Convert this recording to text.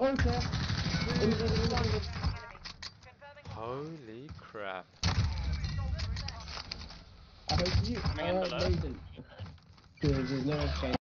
Orange there. Holy crap. I hope you Coming in are below. amazing. Good, there's no exchange.